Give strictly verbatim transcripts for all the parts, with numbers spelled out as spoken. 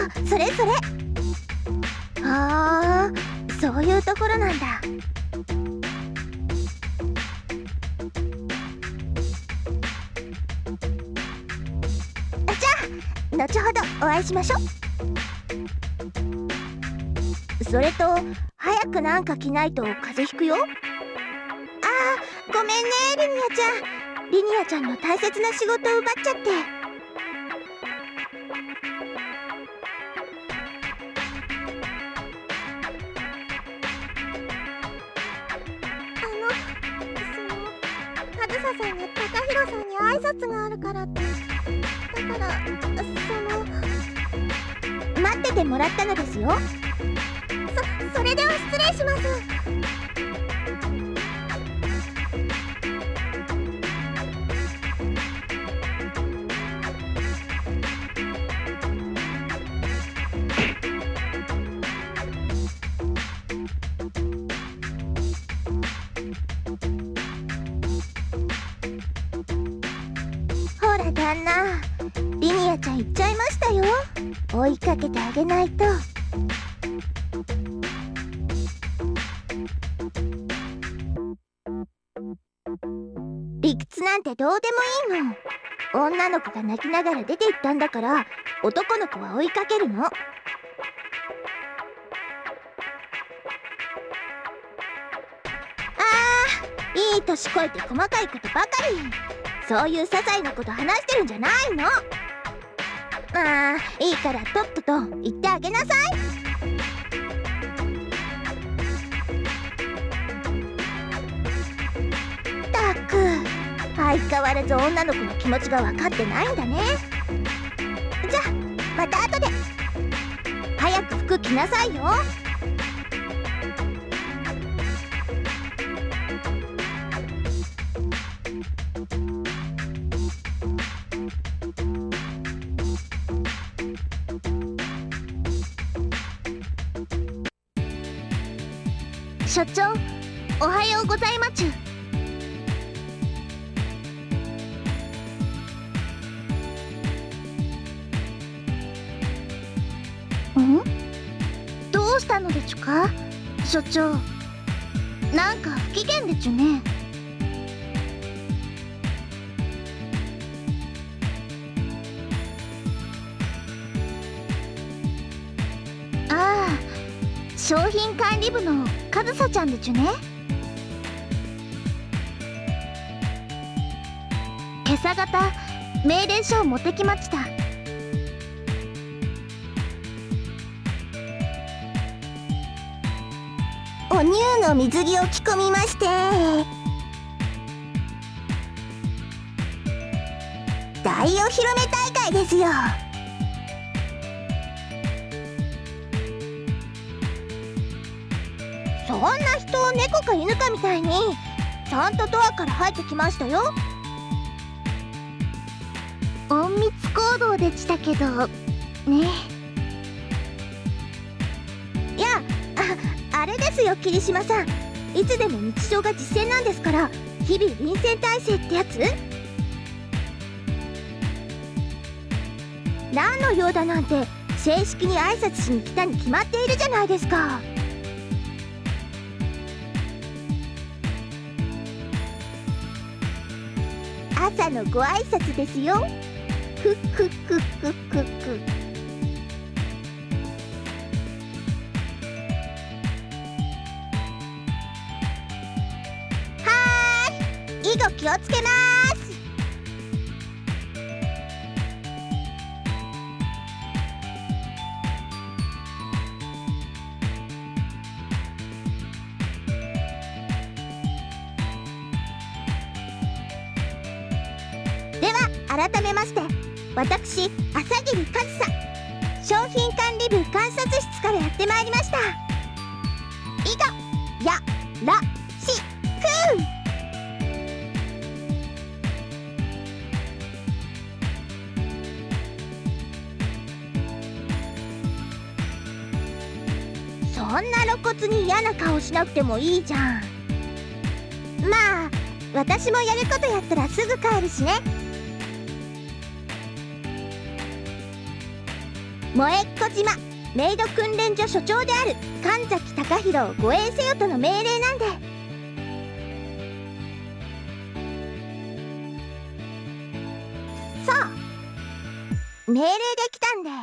それそれ。ああ、そういうところなんだ。じゃあ後ほどお会いしましょう。それと早くなんか着ないと風邪ひくよ。あー、ごめんねリニアちゃん。リニアちゃんの大切な仕事を奪っちゃって。あの、その上総さんが高弘さんに挨拶があるからって。だからその待っててもらったのですよ。そ、それでは失礼します。ほら旦那、リニアちゃん行っちゃいましたよ。追いかけてあげないと。理屈なんてどうでもいいの。女の子が泣きながら出て行ったんだから、男の子は追いかけるの。あー、いい年こいて細かいことばかり。そういう些細なこと話してるんじゃないの。まあいいからとっとと言ってあげなさい。ったく相変わらず女の子の気持ちが分かってないんだね。じゃあまた後で。早く服着なさいよ。所長、おはようございまちゅ。ん？どうしたのでちゅか、所長。なんか不機嫌でちゅね。ああ、商品管理部のかずさちゃんでちゅね。今朝方命令書を持ってきました。お乳の水着を着込みまして、大お披露目大会ですよ。そんな人猫か犬かみたいにちゃんとドアから入ってきましたよ。隠密行動でしたけどね。いや、あ、あれですよ桐島さん。いつでも日常が実践なんですから、日々臨戦態勢ってやつ。何の用だなんて正式に挨拶しに来たに決まっているじゃないですか。朝のご挨拶ですよ。ふっふっふっふっふっふ。はーい、以後気をつけます。では改めまして、私朝霧かずさ、商品管理部観察室からやってまいりました。以後やらしく。そんな露骨に嫌な顔しなくてもいいじゃん。まあ私もやることやったらすぐ帰るしね。 萌えっ子島メイド訓練所所長である神崎隆弘を護衛せよとの命令なんで。そう、命令で来たんで。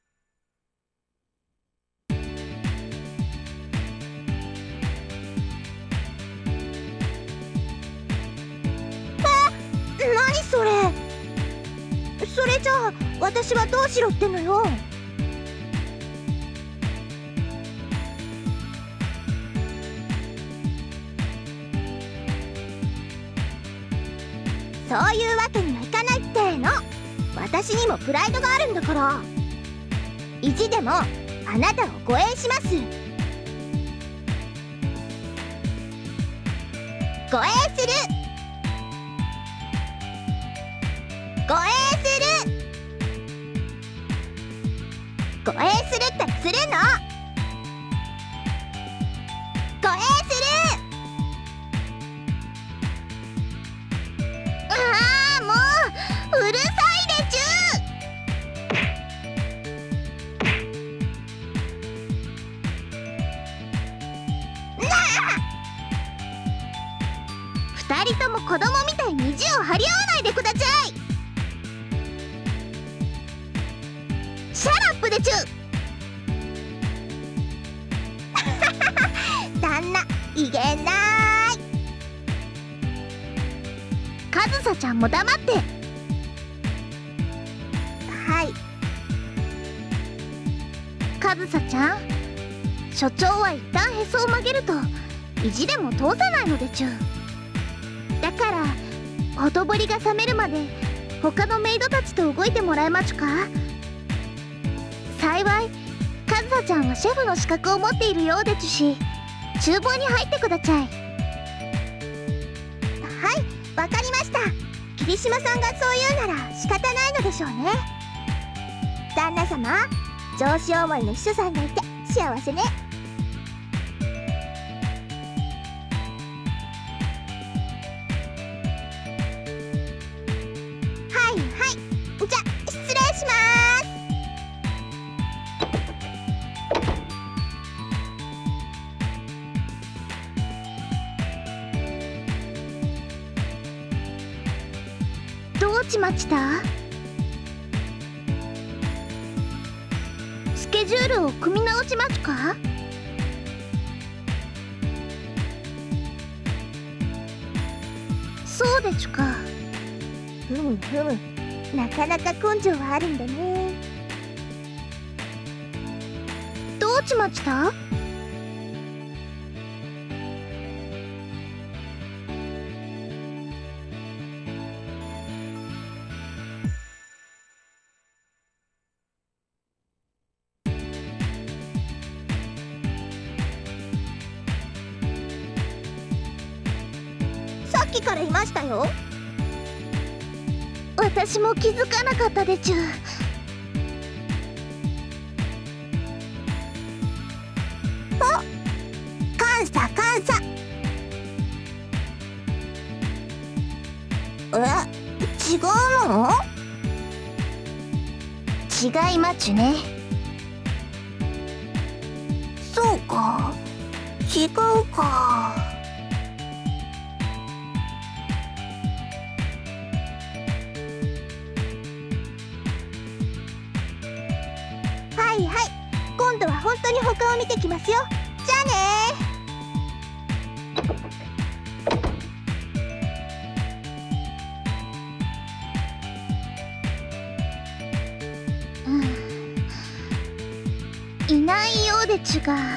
え、何それ。それじゃあ私はどうしろってのよ。そういうわけにはいかないっての。私にもプライドがあるんだから。意地でもあなたを護衛します。護衛する護衛する護衛するってするの。護衛する。ああ、もううるさいでちゅ。なあ、二人とも子供みたいに意地を張り合わないでくだちゃい。シャラップでちゅ。旦那いげない。かずさちゃんも黙って。はい。かずさちゃん、所長は一旦へそを曲げると意地でも通さないのでちゅ。だからほとぼりが冷めるまで他のメイドたちと動いてもらえまちゅか。幸いかずさちゃんはシェフの資格を持っているようでちゅし、厨房に入ってくだちゃい。はい、わかりました。霧島さんがそう言うなら仕方ないのでしょうね。旦那様、上司思いの秘書さんがいて幸せね。はいはい、じゃ失礼します。どうちまちた？スケジュールを組み直しますか？そうでちゅか。ふむふむ、なかなか根性はあるんだね。どうちまちた？さっきからいましたよ。私も気づかなかったでちゅ。あ、監査監査。え、違うの？違いまちゅね。そうか、違うか。はいはい、今度は本当に他を見てきますよ。じゃあねー。うん、いないようでちゅが。う、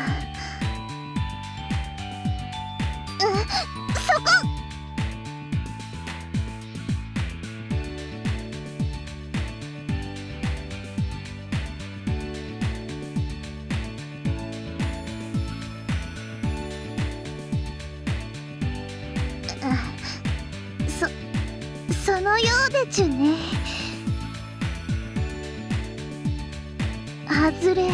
そこ。そ、そのようでちゅね。はずれ。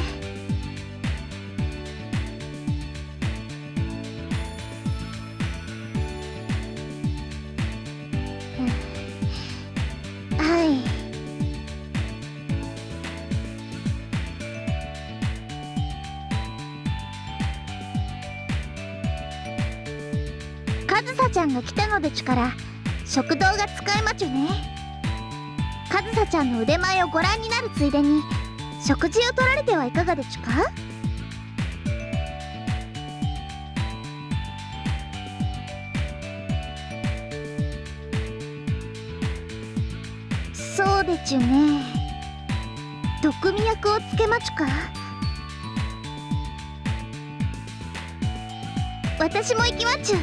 はい。 ずさちゃんが来たのでちゅから食堂が使いまちゅね。かずさちゃんの腕前をご覧になるついでに食事をとられてはいかがでちゅか。そうでちゅね。毒味役をつけまちゅか。私も行きまちゅ。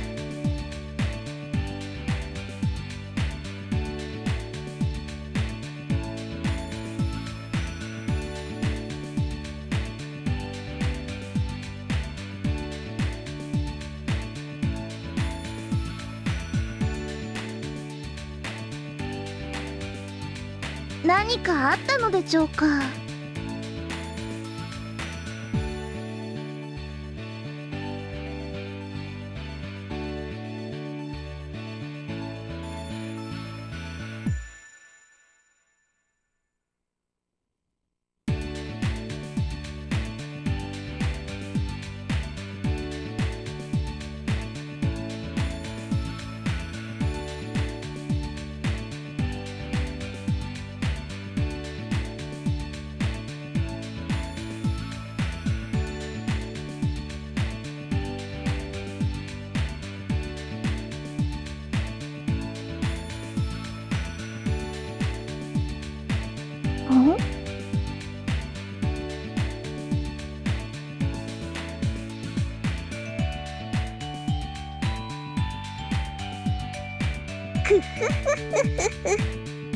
何かあったのでしょうか。ん？くふふふふ。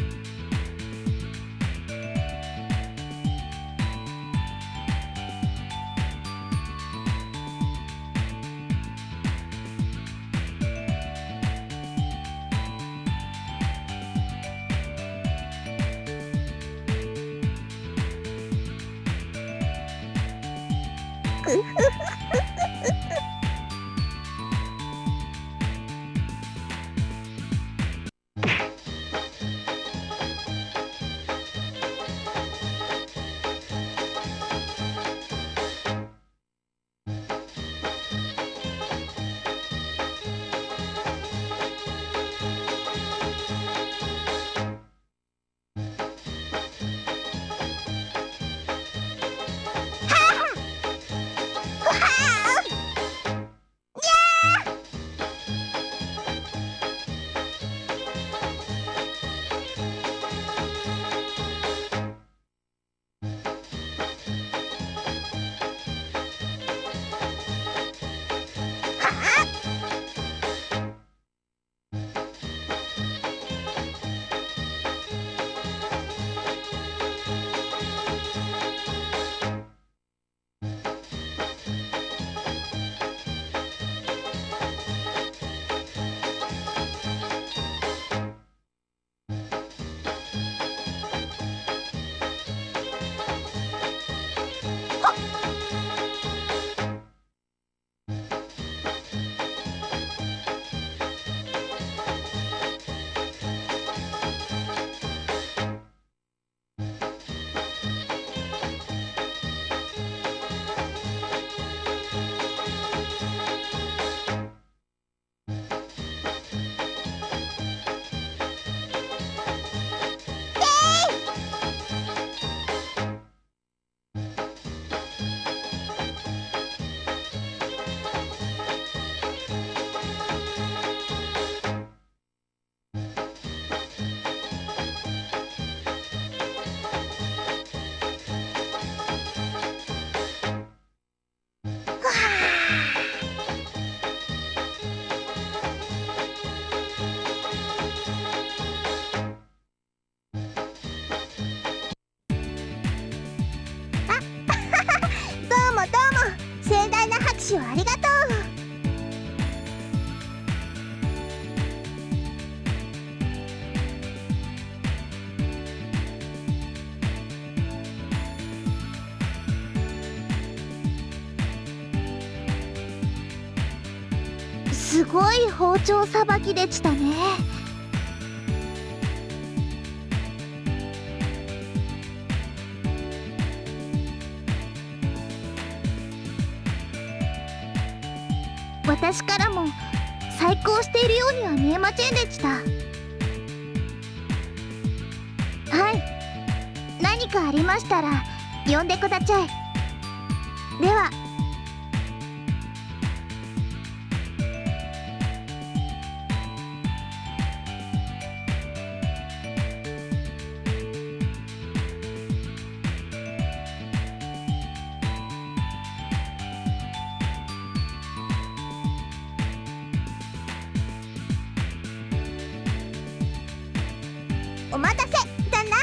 ありがとう。すごい包丁さばきでしたね。私からも対抗しているようには見えませんでした。はい、何かありましたら呼んでください。では。お待たせ、旦那。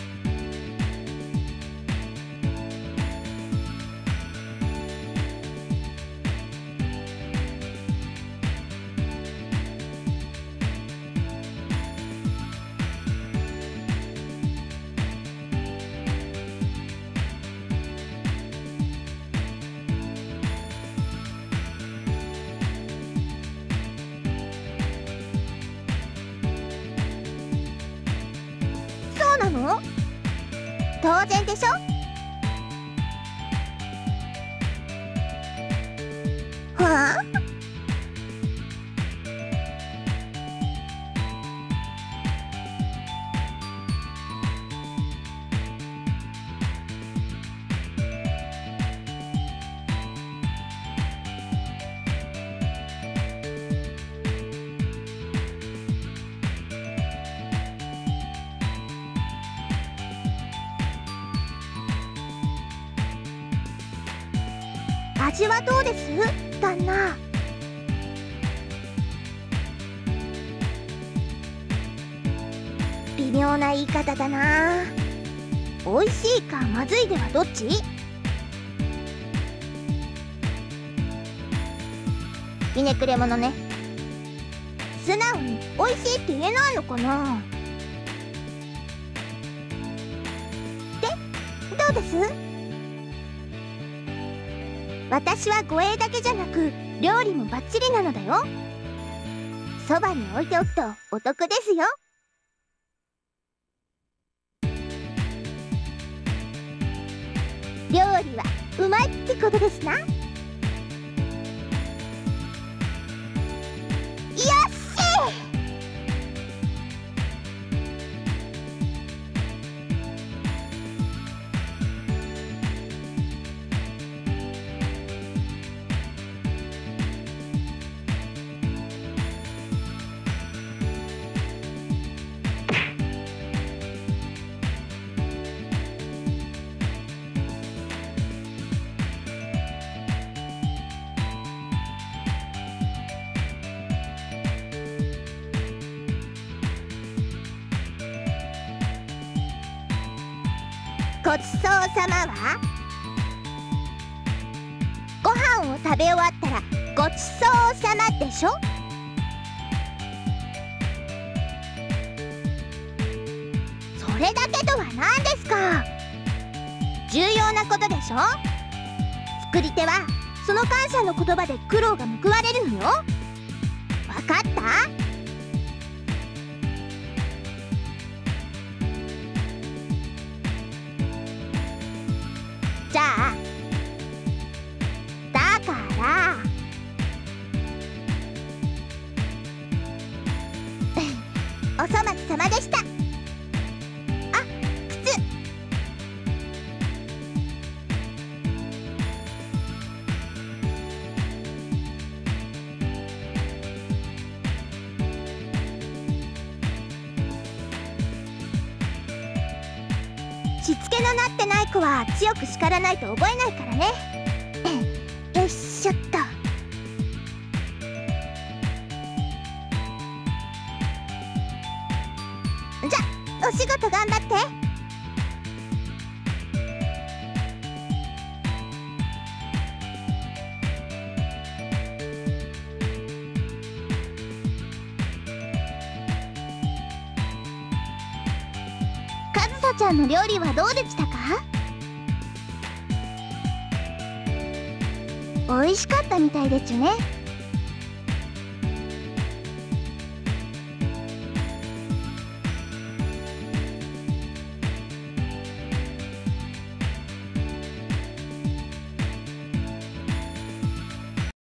なの？当然でしょ。はあ？味はどうです、旦那？微妙な言い方だな。美味しいかまずいではどっち？ひねくれ者ね。素直に美味しいって言えないのかな。で、どうです？私は護衛だけじゃなく料理もバッチリなのだよ。そばに置いておくとお得ですよ。料理はうまいってことですな。よっしゃ！ごちそうさまは？ご飯を食べ終わったらごちそうさまでしょ。それだけとは何ですか。重要なことでしょ。作り手はその感謝の言葉で苦労が報われるのよ。わかった？じゃあだからおそ松様でした。あ、靴。しつけのなってない子は強く叱らないと覚えないからね。よいしょっと。じゃ、お仕事頑張って。かずさちゃんの料理はどうでしたか？美味しかったみたいですね。